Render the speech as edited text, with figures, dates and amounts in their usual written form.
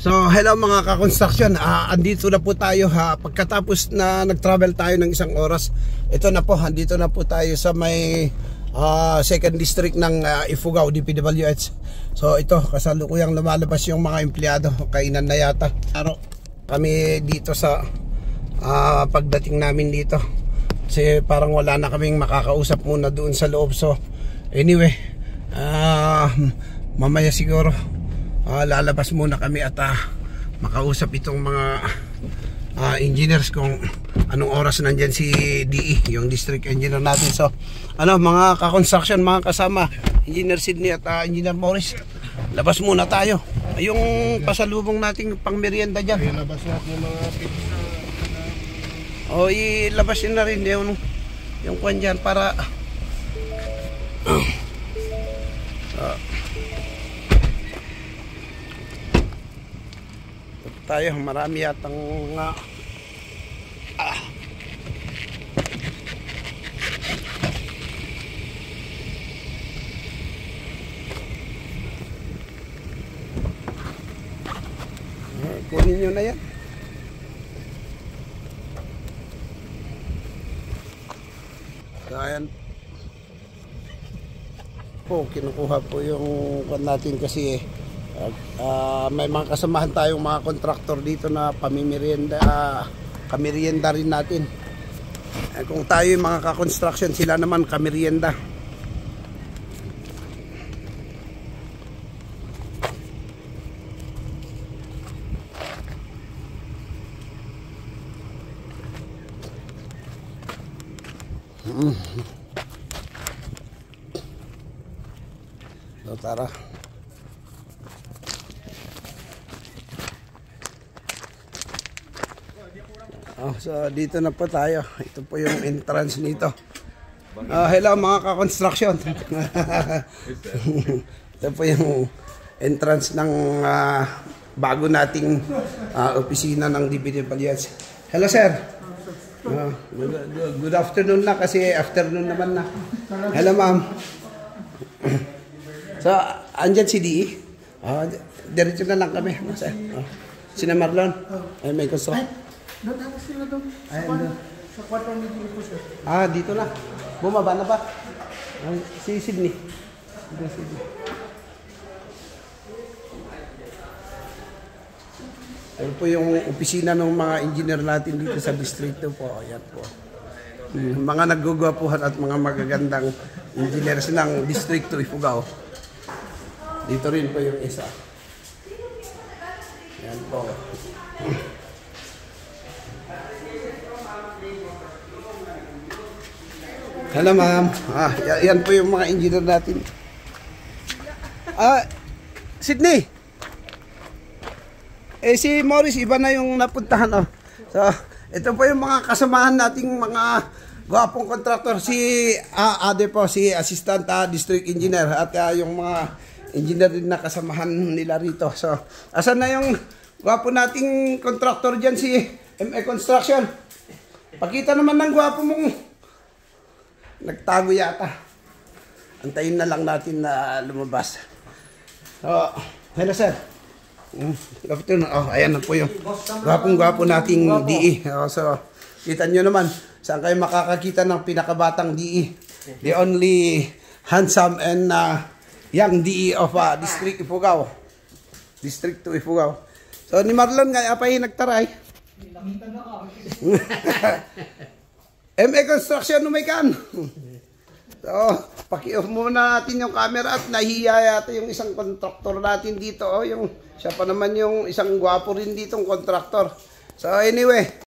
So hello mga ka-construction, andito na po tayo pagkatapos na nag-travel tayo ng isang oras. Ito na po, andito na po tayo sa may second district ng Ifugao, DPWH. So ito, kasalukuyang lumalabas yung mga empleyado, kainan na yata. Araw kami dito sa pagdating namin dito. Kasi parang wala na kaming makakausap muna doon sa loob. So anyway, mamaya siguro lalabas muna kami at makausap itong mga engineers kung anong oras nandyan si DE, yung district engineer natin. So mga ka-construction, mga kasama, Engineer Sidney at Engineer Morris, labas muna tayo. Yung pasalubong nating pang merienda dyan, ilabas natin yung mga pizza. Ilabas yun na rin yung kwan dyan para tayo, marami yatang kunin nyo na yan. So ayan po, kinukuha po yung kwan natin kasi may mga kasamahan tayong mga kontraktor dito na pamimerienda, kamerienda rin natin. Kung tayo yung mga ka-construction, sila naman kamerienda. So tara. So dito na po tayo. Ito po yung entrance nito. Hello mga ka-construction. Ito po yung entrance ng bago nating opisina ng DPWH. Hello sir. Good afternoon na kasi afternoon naman na. Hello ma'am. So andyan si DE. Diretso na lang kami. Sina Marlon. Ay may gusto. Doon sila doon. Sa kwarto ni Dito sir. Dito na. Bumaba na ba? Si Sidney. Ito po yung opisina ng mga engineer natin dito sa distrito po. Ayan po. Mga naggugwapuhan at mga magagandang engineers ng distrito Ifugao. Dito rin po yung isa. Ayan po. Hello ma'am. Yan po yung mga engineer natin. Sidney. Si Morris iba na yung napuntahan. So, ito po yung mga kasamahan nating mga gwapong kontraktor. Si Ade po, si Assistant District Engineer at yung mga engineer din na kasamahan nila rito. So, asan na yung gwapo nating kontraktor dyan, si MA Construction? Pakita naman ng gwapo mong nagtago yata. Antayin na lang natin na lumabas. Hello sir. Ayan na po yung gwapong-gwapo nating DE. So, kita nyo naman, saan kayo makakakita ng pinakabatang DE? The only handsome and young DE of District Ifugao. District to Ifugao. So, ni Marlon nga, apay nagtaray. MA Construction Numaykan. So, paki-off muna natin yung camera at nahihiya yata yung isang kontraktor natin dito. Siya pa naman yung isang gwapo rin ditong kontraktor. So anyway,